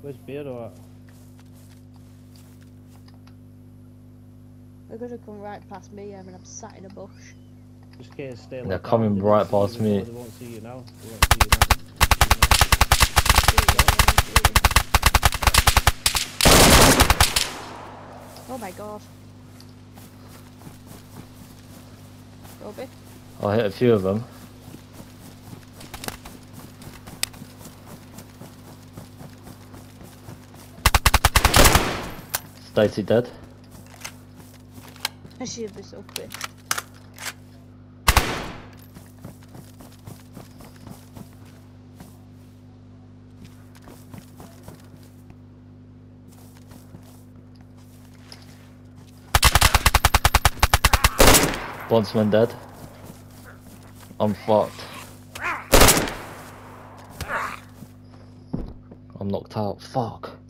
Where's Beardo at? They're gonna come right past me, and I'm sat in a bush. Just can't stay They're like coming that. right past me. They won't see you now. They won't see you now. Oh my god. Robbie? I hit a few of them. Stacy dead. I should be so quick. Bondsman dead. I'm fucked. I'm knocked out. Fuck.